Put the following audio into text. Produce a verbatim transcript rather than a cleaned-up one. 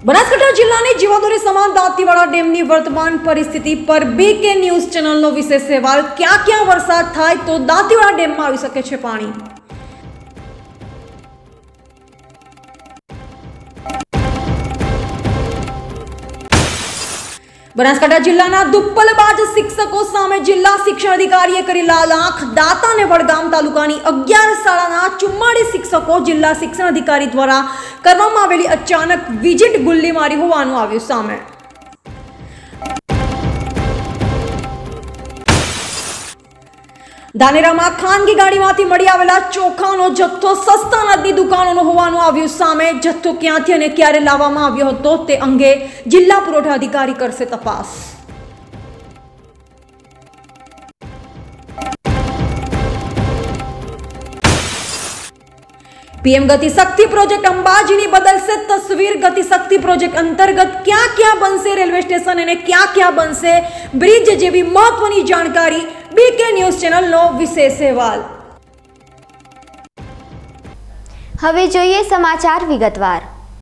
બનાસકાંઠા જિલ્લાની જીવાદોરી સમાન દાંતીવાડા ડેમની વર્તમાન પરિસ્થિતિ પર બીકે ન્યૂઝ ચેનલનો વિશેષ અહેવાલ। ક્યાં ક્યાં વરસાદ થાય તો દાંતીવાડા ડેમમાં આવી શકે છે પાણી। બનાસકાંઠા જિલ્લાના દુપ્પલબાજ શિક્ષકો સામે જિલ્લા શિક્ષણ અધિકારીએ કરેલા લાખ દાતાને વડગામ તાલુકાની અગિયાર શાળાના ચુમ્માળીસ શિક્ષકો જિલ્લા શિક્ષણ અધિકારી દ્વારા કરવામાં આવેલી અચાનક વિઝિટ ગુલ્લી મારી હોવાનું આવ્યું સામે। ધાનેરામાં ખાનગી ગાડીમાંથી મળી આવેલા ચોખાનો જથ્થો સસ્તા અનાજની દુકાનોનો હોવાનું આવ્યું સામે। જથ્થો ક્યાંથી અને ક્યારે લાવવામાં આવ્યો હતો તે અંગે જિલ્લા પુરવઠા અધિકારી કરશે તપાસ। पीएम गति शक्ति प्रोजेक्ट अंबाजीनी बदलसे तस्वीर। गति शक्ति प्रोजेक्ट अंतर्गत क्या क्या बनसे रेलवे स्टेशन और क्या क्या बनसे ब्रिज जेवी महत्वनी जानकारी बीके न्यूज चैनल नो विशेष अहेवाल। हवे जोईए समाचार विगतवार।